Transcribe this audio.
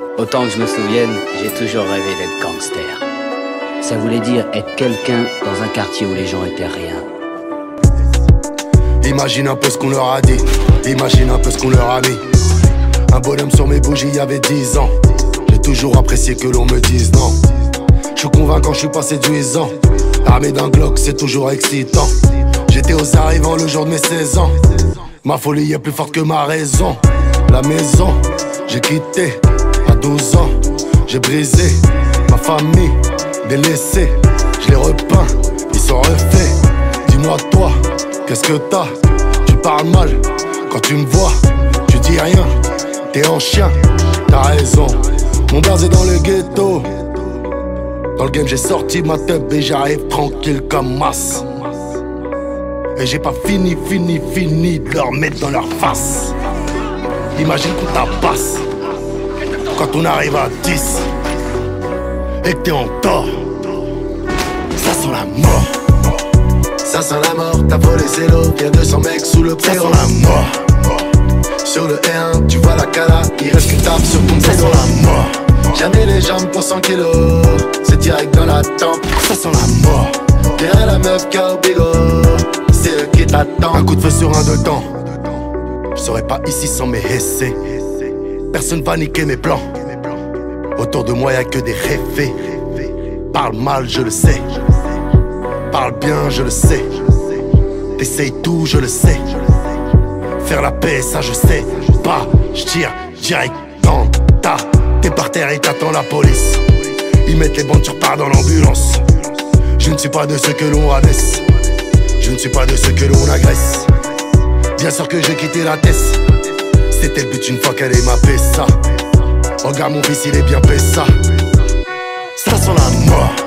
Autant que je me souvienne, j'ai toujours rêvé d'être gangster. Ça voulait dire être quelqu'un dans un quartier où les gens étaient rien. Imagine un peu ce qu'on leur a dit, imagine un peu ce qu'on leur a mis. Un bonhomme sur mes bougies, il y avait 10 ans. J'ai toujours apprécié que l'on me dise non. Je suis convaincant, je suis pas séduisant. Armé d'un Glock, c'est toujours excitant. J'étais aux arrivants le jour de mes 16 ans. Ma folie est plus forte que ma raison. La maison, j'ai quitté à 12 ans. J'ai brisé ma famille, délaissée. Je les repeins, ils sont refaits. Dis-moi toi, qu'est-ce que t'as? Tu parles mal quand tu me vois. Tu dis rien, t'es en chien. T'as raison, mon blaze est dans le ghetto. Dans le game j'ai sorti ma tête et j'arrive tranquille comme masse. Et j'ai pas fini de leur mettre dans leur face. Imagine qu'on tabasse quand on arrive à 10 et que t'es en tort. Ça sent la mort. Ça sent la mort, t'as volé c'est l'eau. Y'a 200 mecs sous le Ça préau. sent la mort. Sur le R1, tu vois la cala. Il reste qu'une tape sur ton Ça sent pédo. la mort. Jamais les jambes pour 100 kilos. C'est direct dans la tempe. Ça sent la mort. Derrière la meuf qui a au bigot, c'est eux qui t'attendent. Un coup de feu sur un dedans. Je serais pas ici sans mes essais. Personne va niquer mes plans. Autour de moi y'a que des réfés. Parle mal, je le sais. Parle bien, je le sais. T'essayes tout, je le sais. Faire la paix, ça je sais pas. Je tire direct dans ta. T'es par terre et t'attends la police. Ils mettent les bandes, tu repars dans l'ambulance. Je ne suis pas de ceux que l'on rabaisse. Je ne suis pas de ceux que l'on agresse. Bien sûr que j'ai quitté la tête. C'était le but une fois qu'elle est ma ça. Regarde mon fils, il est bien ça. Ça sent la mort.